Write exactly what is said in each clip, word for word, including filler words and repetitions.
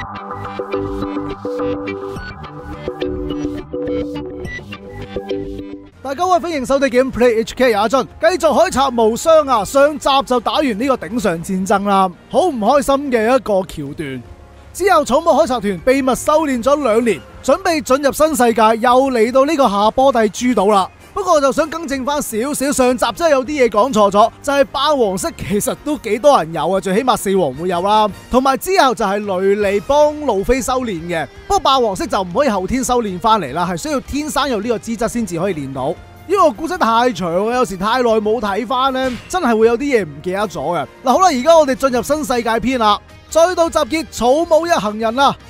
大家好，歡迎收睇 Gameplay H K 阿俊，繼續海賊無雙啊！上集就打完呢個頂上戰爭啦，好唔開心嘅一個橋段。之後草木海賊團秘密修煉咗兩年，準備進入新世界，又嚟到呢個夏波帝諸島啦。不過我就想更正翻少少，上集真係有啲嘢講錯咗，就係霸王色其實都幾多人有啊，最起碼四王會有啦。同埋之後就係雷尼幫路飛修煉嘅，不過霸王色就唔可以後天修煉翻嚟啦，係需要天生有呢個資質先至可以練到。因為個故仔太長，有時太耐冇睇翻呢，真係會有啲嘢唔記得咗嘅。嗱，好啦，而家我哋進入新世界篇啦，再度集結草帽一行人啦。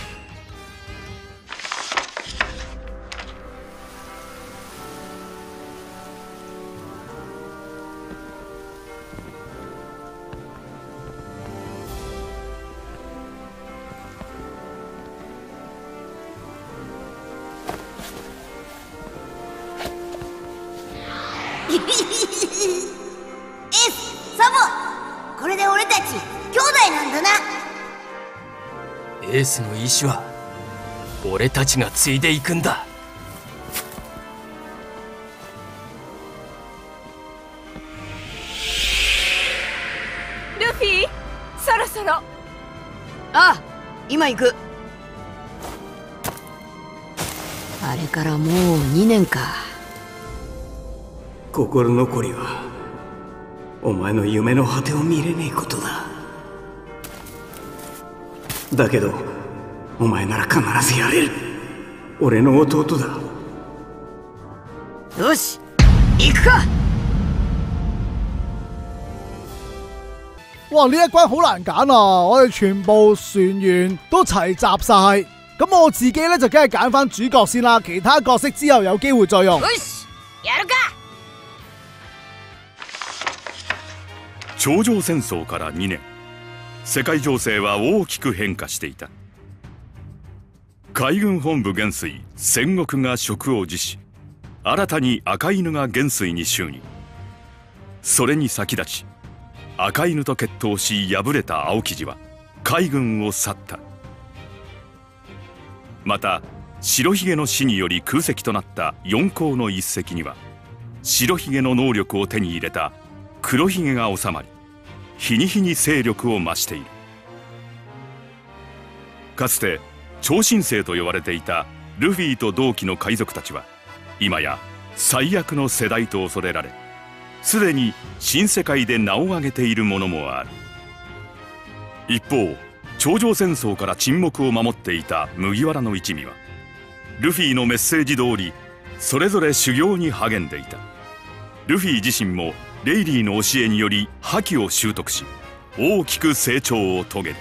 S、サボ、これで俺たち兄弟なんだな。 エースの意志は俺たちが継いでいくんだ。 ルフィ、そろそろ。 ああ、今行く。あれからもうにねんか。 心残りはお前の夢の果てを見れねえことだ。だけどお前なら必ずやれる。俺の弟だ。 よし、行くか。 哇！呢一關好難揀啊！我哋全部船員都齊集晒，咁我自己咧就梗係揀翻主角先啦，其他角色之後有機會再用。 よし、やるか。 頂上戦争からにねん、世界情勢は大きく変化していた。海軍本部元帥戦国が職を辞し、新たに赤犬が元帥に就任。それに先立ち赤犬と決闘し敗れた青生地は海軍を去った。また白ひげの死により空席となった四皇の一隻には白ひげの能力を手に入れた黒ひげが収まり、日に日に勢力を増している。かつて超新星と呼ばれていたルフィと同期の海賊たちは今や最悪の世代と恐れられ、すでに新世界で名を上げているものもある。一方、頂上戦争から沈黙を守っていた麦わらの一味はルフィのメッセージ通りそれぞれ修行に励んでいた。ルフィ自身もレイリーの教えにより覇気を習得し、大きく成長を遂げる。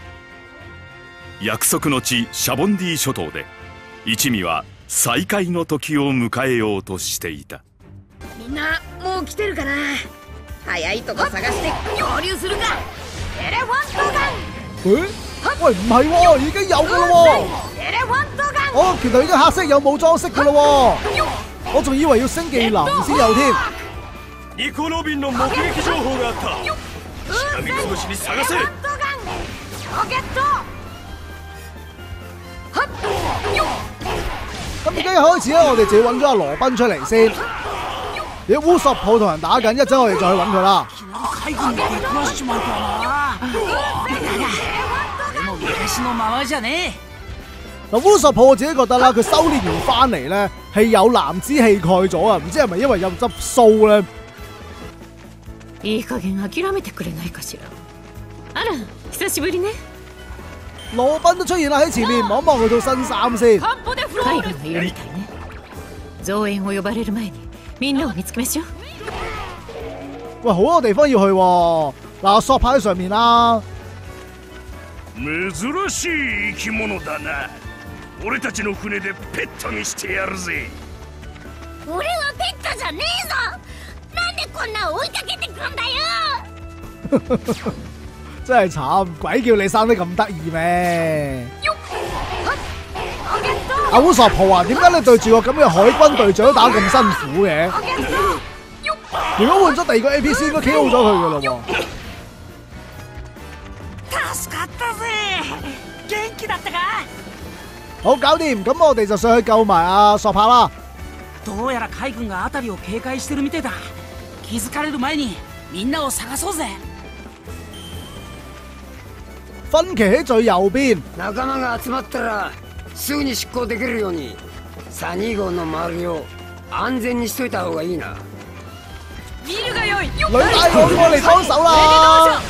約束の地シャボンディ諸島で一味は再会の時を迎えようとしていた。 みんなもう来てるかな。早いとこ探して合流するか。エレファントガン。 誒？喂，唔係喎，已經有㗎啦喎。 エレファントガン。 哦，原來已經黑色有武裝色㗎啦喎。我仲以為要升技能先有添。 ニコ・ロビンの目撃情報があった。しらみつぶしに探せ。 エレファントガン。ロケット。はっ。 咁而家一開始咧，我哋就要揾咗阿羅賓出嚟先。你烏索普同人打緊，一陣我哋再去揾佢啦。 海軍に出くわしちまうとはな。でも昔のままじゃねえ。 嗱，烏索普我自己覺得啦，佢修煉完翻嚟咧係有男子氣概咗啊！唔知係咪因為有執鬚咧？ いい加減諦めてくれないかしら。あら、久しぶりね。 羅賓都出現啦喺前面，望一望佢套新衫先。 海軍がいるみたいね。増援を呼ばれる前にみんなを見つけましょう。 喂，好多地方要去喎。嗱，索牌喺上面啦。 珍しい生き物だな。俺たちの船でペットにしてやるぜ。 俺はペットじゃねえぞ。なんでこんな追いかけてくんだよ。 真係慘，鬼叫你生得咁得意咩？阿烏索普啊，點解你對住個咁嘅海軍隊長打咁辛苦嘅？如果換咗第二個 A P C， 應該 K O 咗佢噶啦喎。 助かったぜ。元気だったか。 好，搞掂。咁我哋就上去救埋阿索帕啦。 どうやら海軍が辺りを警戒してるみてえだ。気づかれる前にみんなを探そうぜ。 分岐喺最右邊。 仲間が集まったらすぐに出港できるようにサニー号の周りを安全にしといた方がいいな。 見るがよい。 女大佬過嚟幫手啦！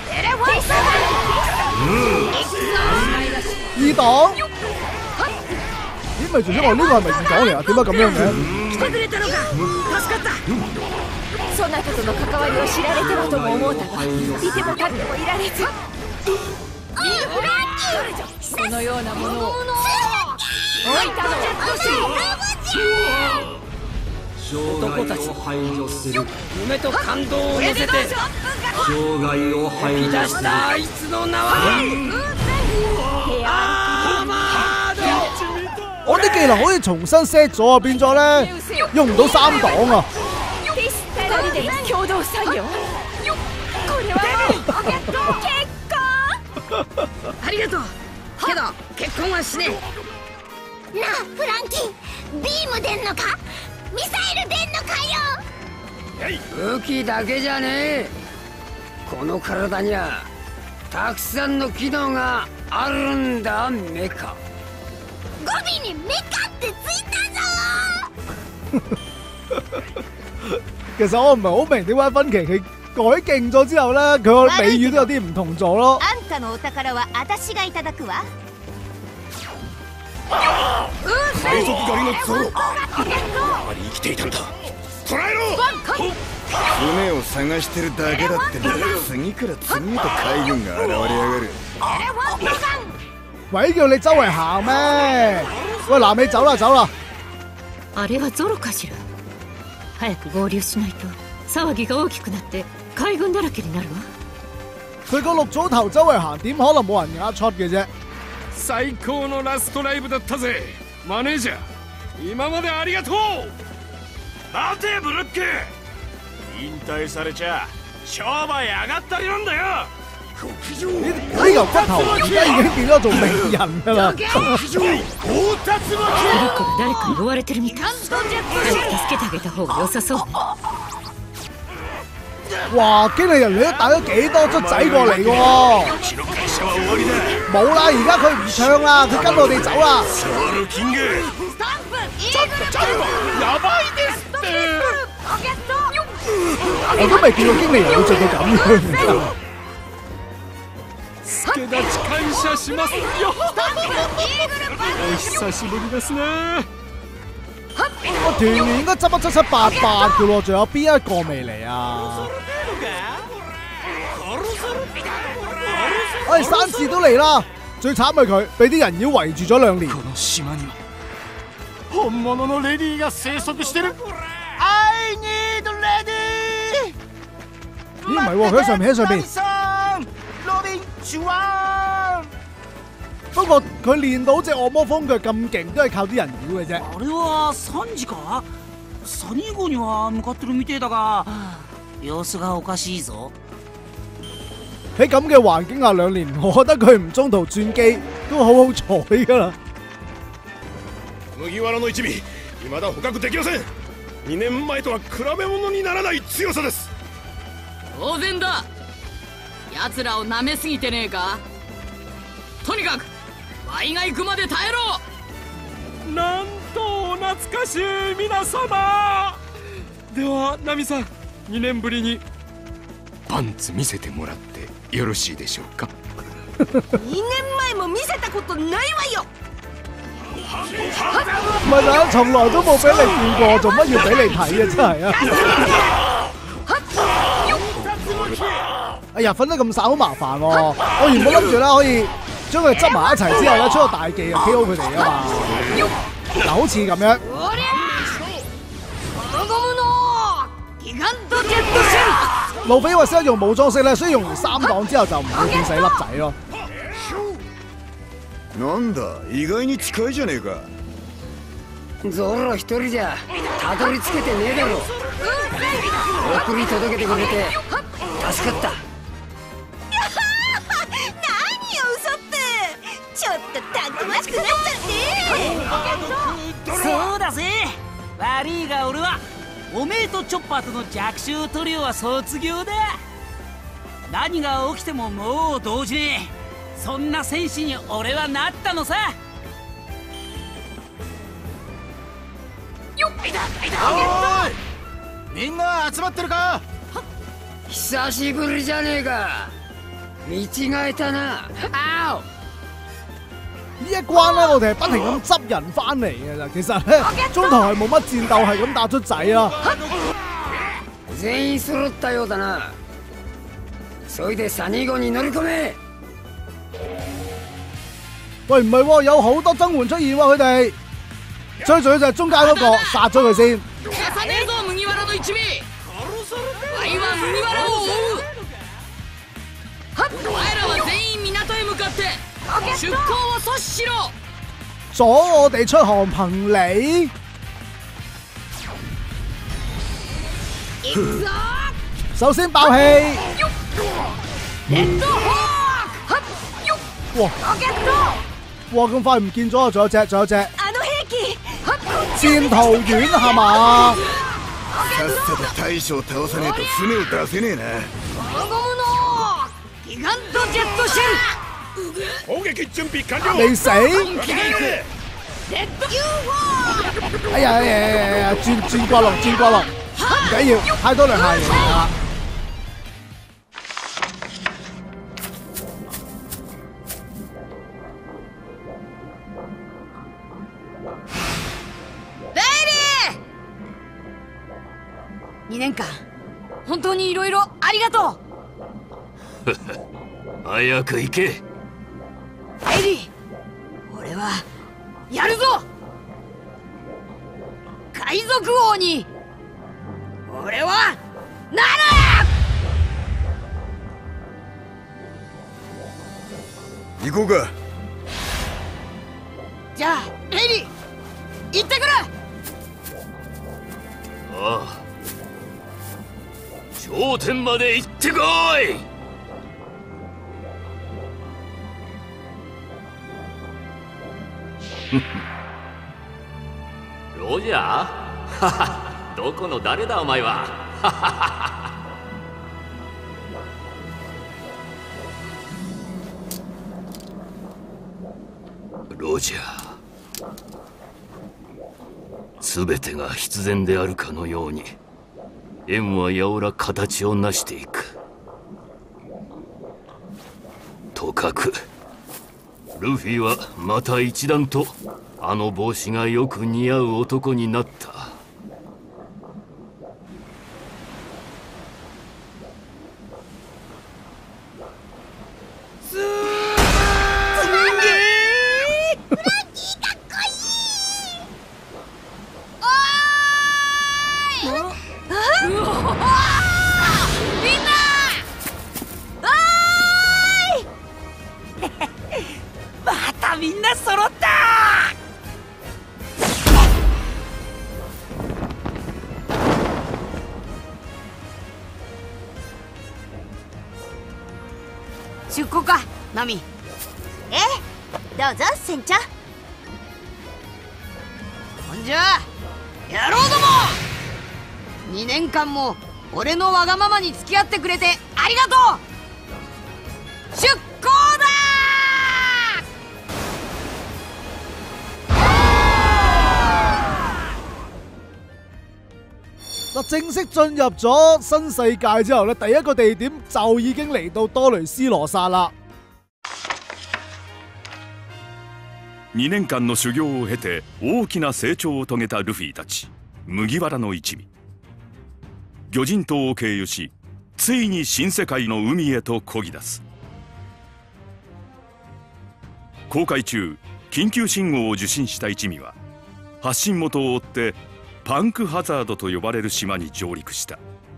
二檔？咦，咪住先，我呢個係咪二檔嚟啊？點解咁樣嘅？ 来てくれたのか。助かった。そなたとの関わりを知られてはとも思うたが、いても立ってもいられず。このようなものを置いたのは男たち夢と感動を乗せて生涯を排除したあいつの名はアーマード。 我啲技能可以重新 set 咗啊，變咗咧用唔到三檔啊！ ふたりで共同作業。これは結婚。ありがとう。けど結婚はしねえ。 なあフランキー、ビーム出んのか、ミサイル出んのかよ。 武器だけじゃねえ。この体にはたくさんの機能があるんだメカ。 語尾にメカってついたぞ。 其實我唔係好明點解分岐佢改勁咗之後咧，佢個尾語都有啲唔同咗咯。 あんたのお宝は私がいただくわ。 海賊狩りのゾロ、やはり生きていたんだ。捕らえろ。 船を探してるだけだってのに次から次へと海軍が現れやがる。 鬼叫你周圍行咩？喂，嗱你走啦走啦！ あれはゾロかしら。早く合流しないと騒ぎが大きくなって海軍だらけになるわ。 佢個綠組頭周圍行，點可能冇人呃出嘅啫？ 最高のラストライブだったぜ。マネージャー、今までありがとう。待てブルック、引退されちゃ商売上がったりなんだよ。 呢嚿骨頭而家已經變咗做名人㗎啦。 ブルックが誰かに追われてるみたい。早く助けてあげた方が良さそうね。 哇！經理人你都帶咗幾多卒仔過嚟喎？冇啦，而家佢唔唱啦，佢跟我哋走啦。我都未見過經理人會做到咁樣。 助立ち感謝しますよ。お久しぶりですね。 個團員應該執得七七八八嘅喎，仲有邊一個未嚟啊？哎，山治都嚟啦！最慘係佢俾啲人妖圍住咗兩年。 この島には本物のレディーが生息してる。 I need lady。 咦唔係喎，佢喺上面喺上面。 羅賓主啊！ 不過佢練到隻惡魔風腳咁勁，都係靠啲人妖嘅啫。 あれはサンジか？サニー号には向かってるみてえだが、様子がおかしいぞ。 喺咁嘅環境下兩年，我覺得佢唔中途轉機都好好彩㗎啦。 麦わらの一味、未だ捕獲できません。にねんまえとは比べ物にならない強さです。 当然だ。奴らを舐めすぎてねえか。とにかくワイが行くまで耐えろ。 なんとお懐かしい皆様。ではナミさん、にねんぶりにパンツ見せてもらってよろしいでしょうか。 にねんまえも見せたことないわよ。 唔係啊，從來都冇俾你見過，做乜要俾你睇啊？真係啊！哎呀，瞓得咁散好麻煩喎！我原本諗住咧可以將佢哋執埋一齊之後咧出個大技啊 K O 佢哋啊嘛。嗱，好似咁樣。路飛話識得用武裝式咧，所以用完三檔之後就唔會變細粒仔咯。 なんだ、意外に近いじゃねえか。 ゾロ一人じゃたどり着けてねえだろ。送り届けてくれて助かった。 何よ嘘って。 ちょっとたくましくなっちゃって。 そうだぜ。悪いが俺はおめえとチョッパーとの弱小トリオは卒業だ。何が起きてももう動じねえ、そんな戦士に俺はなったのさ。 よっ、いたいた。 みんな集まってるか。 久しぶりじゃねえか。見違えたな。あお呢一關咧，我哋係不停咁執人翻嚟嘅咋。其實咧，中途係冇乜戰鬥，係咁打出仔啦。 全員揃ったようだな。そいでサニー号に乗り込め。 喂，唔係喎，有好多增援出現喎，佢哋最重要就係中間嗰個，殺咗佢先。 重ねるぞ麦わらの一味。ワイは麦わらを追う。お前らは全員港へ向かって出港を阻止しろ。 阻我哋出航憑你。首先爆氣。 レッドホーク。 哇！哇！咁快唔見咗啊！仲有隻，仲有隻。戰途丸係嘛？ さっさと大将を倒さねえと船を出せねえな。 ゴムのギガントジェットシェル。 攻撃準備完了。 未死？ レッド ユーフォー。 哎呀哎呀哎呀！轉轉過龍，轉過龍，唔緊要，太多兩下嘢啦。 にねんかん本当にいろいろありがとう。 早く行け。 エリー、俺はやるぞ。海賊王に俺はなる。 行こうか。 じゃあエリー、行ってくる。 ああ、頂点まで行ってこい。 ロジャーどこの誰だお前は。 ロジャー、全てが必然であるかのように円はやおら形を成していく。とかくルフィはまた一段とあの帽子がよく似合う男になった。 みんな揃った。 出航か、ナミ。 ええ、どうぞ船長。 ほんじゃ野郎ども、にねんかんも俺のわがままに付き合ってくれてありがとう。出航だ。 嗱，正式進入咗新世界之後咧，第一個地點就已經嚟到多雷斯羅薩啦。 にねんかんの修行を経て大きな成長を遂げたルフィたち麦わらの一味。魚人島を経由し、ついに新世界の海へと漕ぎ出す。航海中、緊急信号を受信した一味は発信元を追ってパンクハザードと呼ばれる島に上陸した。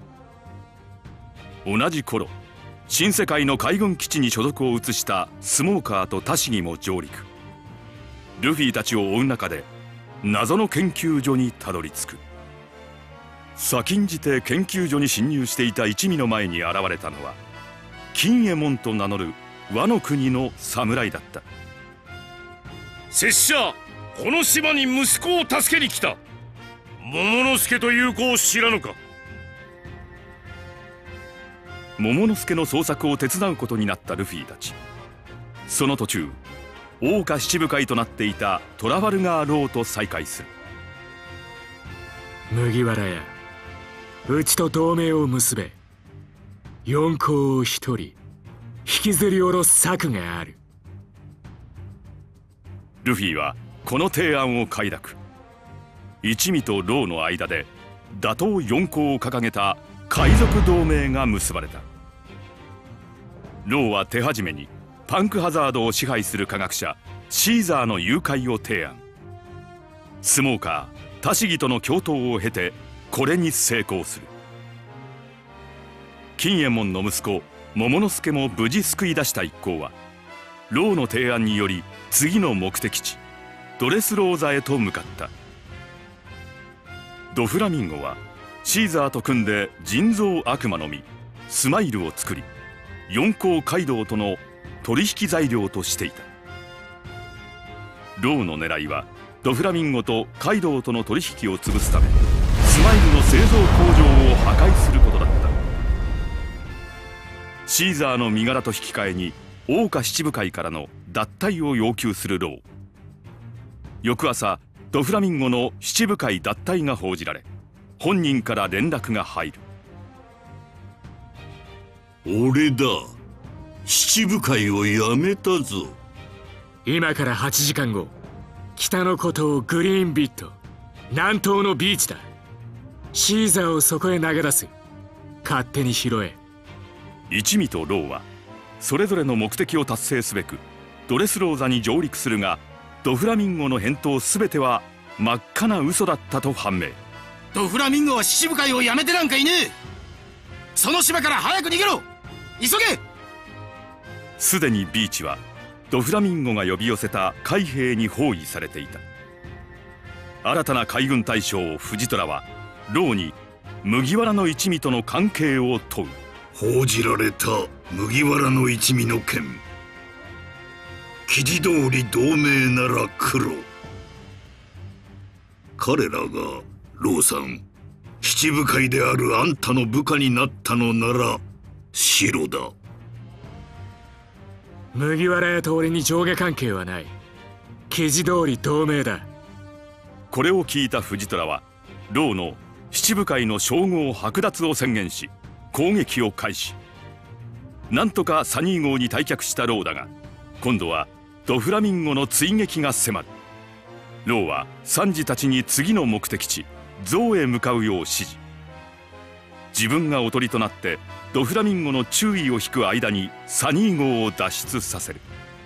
同じ頃、新世界の海軍基地に所属を移したスモーカーとタシギも上陸。ルフィたちを追う中で謎の研究所にたどり着く。先んじて研究所に侵入していた一味の前に現れたのは金右衛門と名乗る和の国の侍だった。 拙者この島に息子を助けに来た桃之助という子を知らぬか。 桃之助の捜索を手伝うことになったルフィたち。その途中、桜花七部会となっていたトラファルガー・ローと再会する。 麦わら屋、うちと同盟を結べ。四皇を一人引きずり下ろす策がある。 ルフィはこの提案を快諾。一味とローの間で打倒四皇を掲げた海賊同盟が結ばれた。ローは手始めにパンクハザードを支配する科学者シーザーの誘拐を提案。スモーカータシギとの共闘を経てこれに成功する。金右衛門の息子桃之助も無事救い出した一行はローの提案により次の目的地ドレスローザへと向かった。ドフラミンゴはシーザーと組んで人造悪魔の実スマイルを作り、四皇カイドウとの取引材料としていた。ローの狙いはドフラミンゴとカイドウとの取引を潰すためスマイルの製造工場を破壊することだった。シーザーの身柄と引き換えに桜花七部会からの脱退を要求するロー。翌朝ドフラミンゴの七部会脱退が報じられ、本人から連絡が入る。 俺だ、七部会をやめたぞ。 今からはちじかんご、北の孤島グリーンビット、南東のビーチだ。シーザーをそこへ投げ出す。勝手に拾え。 一味とローはそれぞれの目的を達成すべくドレスローザに上陸するが、ドフラミンゴの返答すべては真っ赤な嘘だったと判明。 ドフラミンゴは七部会をやめてなんかいねえ。その島から早く逃げろ、急げ。 すでにビーチはドフラミンゴが呼び寄せた海兵に包囲されていた。新たな海軍大将藤虎はローに麦わらの一味との関係を問う。 報じられた麦わらの一味の件、記事通り同盟なら黒。彼らがローさん、七部会であるあんたの部下になったのなら白だ。 麦わら屋と俺に上下関係はない。記事通り同盟だ。 これを聞いた藤虎はローの七部会の称号剥奪を宣言し攻撃を開始。なんとかサニー号に退却したローだが、今度はドフラミンゴの追撃が迫る。ローはサンジたちに次の目的地ゾウへ向かうよう指示。自分がおとりとなってドフラミンゴの注意を引く間にサニー号を脱出させる。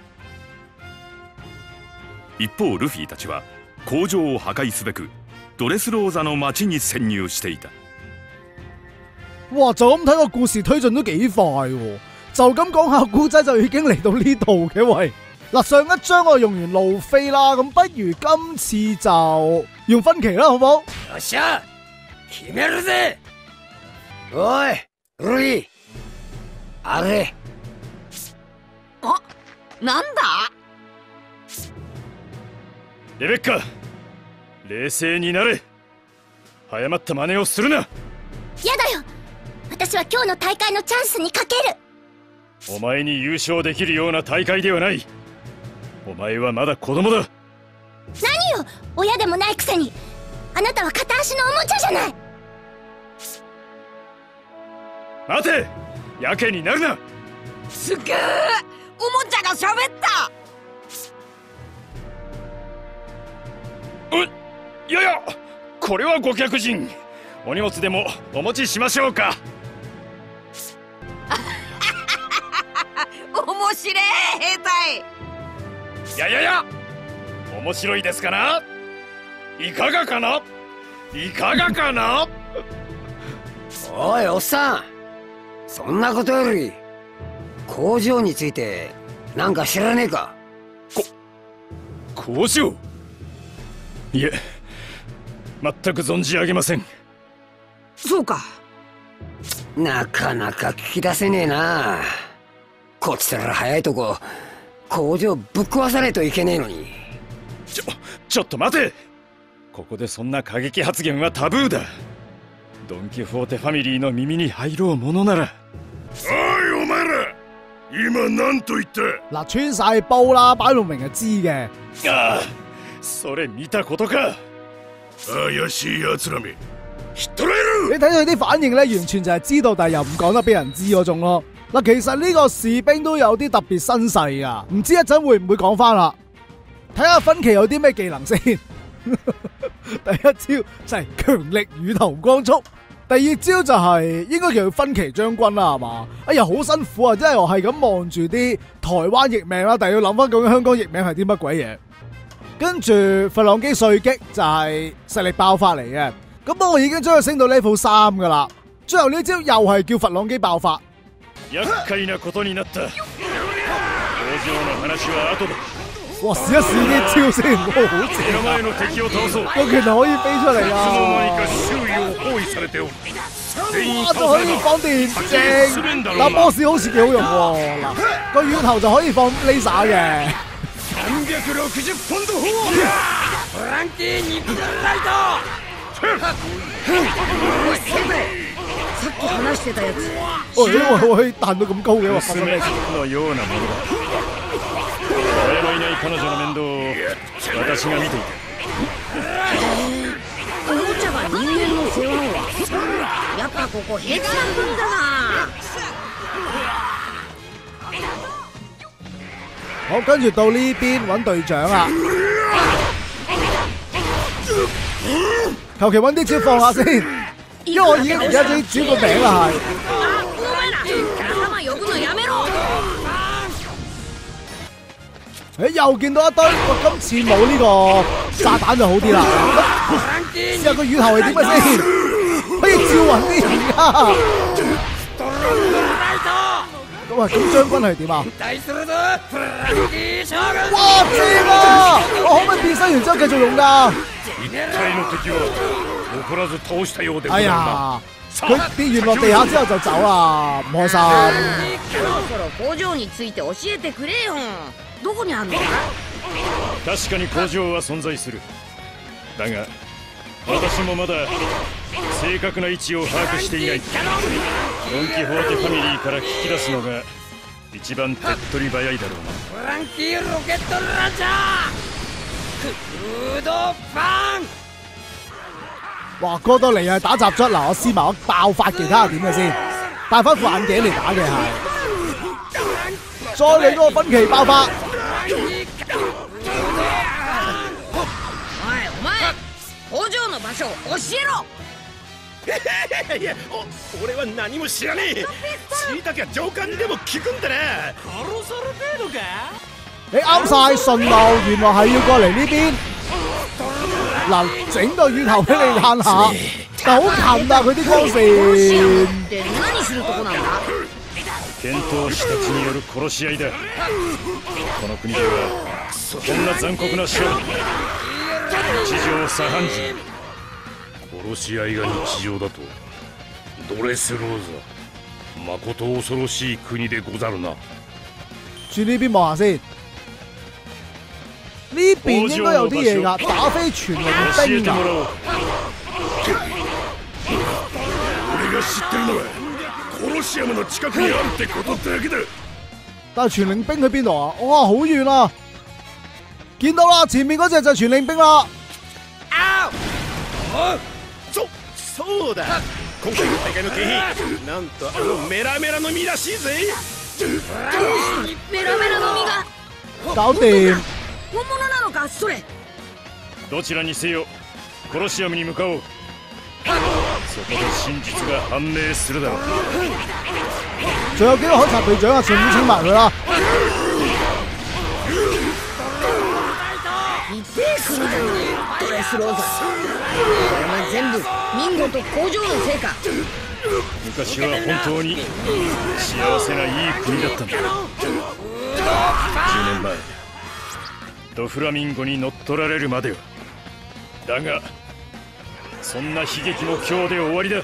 一方ルフィたちは工場を破壊すべくドレスローザの町に潜入していた。 哇！就咁睇個故事推進都幾快喎，就咁講下古仔就已經嚟到呢度嘅喂。嗱，上一章我用完路飛啦，咁不如今次就用分歧啦，好唔好？ よっしゃ、決めるぜ。おい、ルイ、あれ。 あ、なんだ？ レベッカ、冷静になれ。早まった真似をするな。 やだよ、私は今日の大会のチャンスにかける。 お前に優勝できるような大会ではない。お前はまだ子供だ。 何よ、親でもないくせに。あなたは片足のおもちゃじゃない。 待て、やけになるな。 すげえ、おもちゃが喋った。 うっ、いやいや、これはご客人。お荷物でもお持ちしましょうか。 面白い兵隊。 いやいやいや、面白いですかな。いかがかな、いかがかな。 おいおっさん、そんなことより工場についてなんか知らねえか。 こ工場、いえ、全く存じ上げません。 そうか。 なかなか聞き出せねえな。こっちから早いとこ工場ぶっ壊さねえといけねえのに。 ちょちょっと待て。ここでそんな過激発言はタブーだ。ドン・キホーテファミリーの耳に入ろうものなら。 おいお前ら今何と言った？ 嗱，穿晒煲啦，擺到明係知嘅。 啊，それ見たことか。 怪しい奴らめ、ひっ捕らえ你睇佢啲反應咧，完全就係知道，但係又唔講得俾人知嗰種咯。嗱，其實呢個士兵都有啲特別身世噶，唔知一陣會唔會講翻啦？睇下芬奇有啲咩技能先。第一招就係強力乳頭光速，第二招就係應該叫佢芬奇將軍啦，係嘛？哎呀，好辛苦啊！真係我係咁望住啲台灣譯名啦，但係要諗翻究竟香港譯名係啲乜鬼嘢？跟住佛朗機碎擊就係實力爆發嚟嘅，咁我已經將佢升到 level 三噶啦。最後呢招又係叫佛朗機爆發。 厄介なことになった。工場の話は後だ。 哇！試一試啲招先，哇，好正！個拳頭可以飛出嚟啊！哇，仲可以放電正，但 boss 好似幾好用喎。嗱，個乳頭就可以放 laser 嘅。 さんびゃくろくじゅっポンド砲フランキー肉弾ライト。おいケンブレ、さっき話してたやつ。 おい、因為我可以彈到咁高嘅，話發生咩事？ のようなものだ。誰もいない彼女の面倒を私が見ていた。 おもちゃが人間の世話はやっぱここヘッサン分だな。 好，跟住到呢邊揾隊長啦。求其揾啲招放下先，因為我已經而家已經轉個名啦，係。誒，又見到一堆，我今次冇呢個炸彈就好啲啦。試下個乳頭係點嘅先，可以照暈啲人㗎。喂，咁將軍係點啊？哇，正啊！我可唔可以變身完之後繼續用㗎？哎呀，佢跌完落地下之後就走啦，唔開心。 そろそろ工場について教えてくれよ。どこにあるの？ 確かに工場は存在する。だが私もまだ正確な位置を把握していない。ドン・キホーテファミリーから聞き出すのが一番手っ取り早いだろうな。 フランキーロケットランチャーフードファン。 哇，過到嚟係打雜卒嗱，我試埋我爆發其他係點嘅先，戴翻副眼鏡嚟打嘅係，再嚟嗰個分歧爆發。 おい、お前工場の場所教えろ。 いや、俺は何も知らねえ。知りたきゃ上官にでも聞くんだな。殺されてえのか？ 你啱晒順路，原來係要過嚟呢邊。嗱，整個乳頭俾你嘆下，但好近啊！佢啲光線。 剣闘士たちによる殺し合いだ。この国ではこんな残酷な勝負、日常茶飯事。殺し合いが日常だとドレスローザ、まこと恐ろしい国でござるな。 轉呢邊望下先。呢邊應該有啲嘢㗎，打飛全龍兵㗎。 俺が知ってるのはコロシアムの近くにあるってことだけだ。 但係全領兵喺邊度啊？哇，好遠啊！見到啦，前面嗰隻就係全領兵啦。 ああ、そそうだ。今回の大会の景品、なんとあのメラメラの実らしいぜ。 メラメラの実が。 搞掂。 本物なのかそれ？ どちらにせよコロシアムに向かおう。そこで真実が判明するだろう。 仲有幾個海賊隊長啊？順便請埋佢啦。 一定来るだろう。ドレスローザ。これは全部ミンゴと工場の成果。 昔は本当に幸せないい国だったんだ。じゅうねんまえドフラミンゴに乗っ取られるまでは。だがそんな悲劇も今日で終わりだ。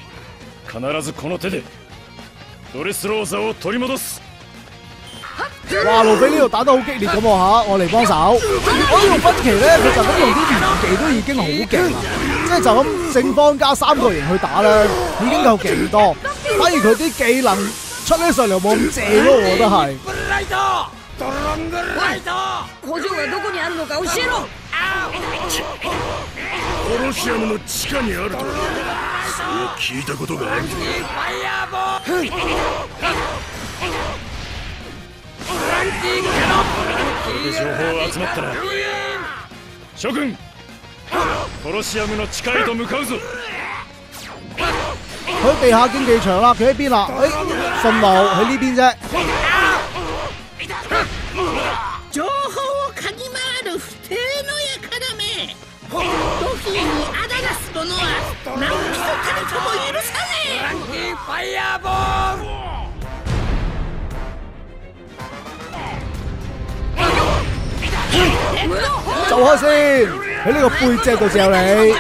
必ずこの手でドレスローザを取り戻す。 哇！路飛呢度打得好激烈咁喎嚇，我嚟幫手。我呢度分歧咧，佢就咁用啲連技都已經好勁啦，即係就咁正方加三個人去打咧，已經夠勁多。反而佢啲技能出起上嚟冇咁正咯，我覺得係。 補助がどこにあるのか教えろ。 コロシアムの地下にあるとそう聞いたことがあるぞ。 これで情報が集まったら諸君コロシアムの地下へと向かうぞ。 佢地下競技場啦，佢喺邊啦？誒，順路喺呢邊啫。 情報を嗅ぎ回る不定の輩め。ルフィにあだがす者は何一たりとも許さねえ。フランキーファイヤーボール。 走開先，喺呢個背脊度嚼你。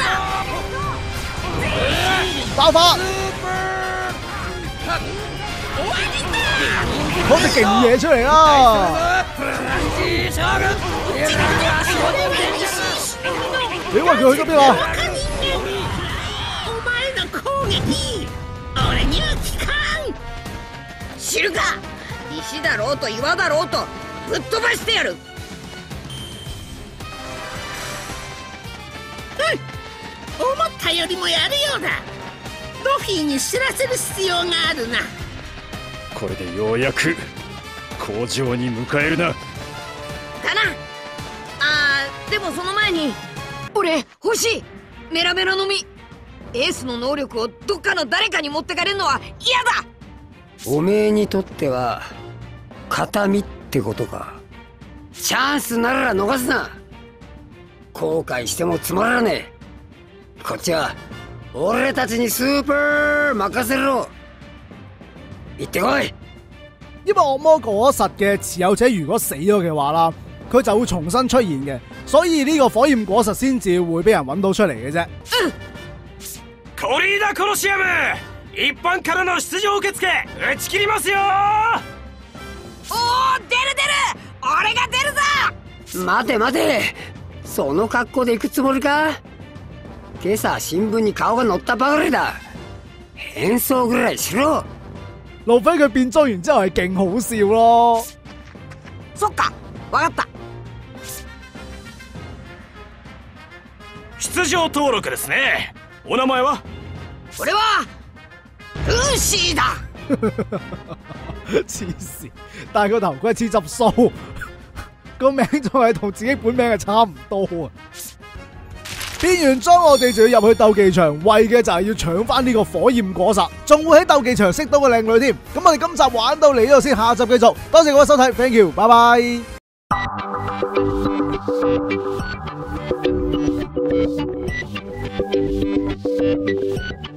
爆發！攞隻勁嘢出嚟啦！你話佢去咗邊啊？ お前の攻撃、俺には効かん。 知るか。石だろうと岩だろうとぶっ飛ばしてやる。 うん、思ったよりもやるようだ。ルフィに知らせる必要があるな。 これでようやく工場に迎えるな。 かな。あーでもその前に俺欲しい。メラメラの実。エースの能力をどっかの誰かに持ってかれるのは嫌だ。 おめえにとっては形見ってことか。チャンスなら逃すな。後悔してもつまらねえ。こっちは俺たちにスーパー任せろ。行ってこい。 因為惡魔果實嘅持有者如果死咗嘅話啦，佢就會重新出現嘅，所以呢個火焰果實先至會俾人揾到出嚟嘅啫。 コリーダコロシアム、一般からの出場受付打ち切りますよ。 おお、出る出る。俺が出るぞ。 待て待て、その格好で行くつもりか。今朝新聞に顔が載ったばかりだ。変装ぐらいしろ。 路飛佢變裝完之後係勁好笑咯。 そっか、わかった。 出場登錄ですね。お名前は？ 俺はルーシーだ。 黐線，戴個頭盔黐執鬚，個名仲係同自己本名係差唔多啊！變完裝我哋就要入去鬥技場，為嘅就係要搶翻呢個火焰果實，仲會喺鬥技場識到個靚女添。咁我哋今集玩到嚟呢度先，下集繼續。多謝各位收睇 ，thank you， 拜拜。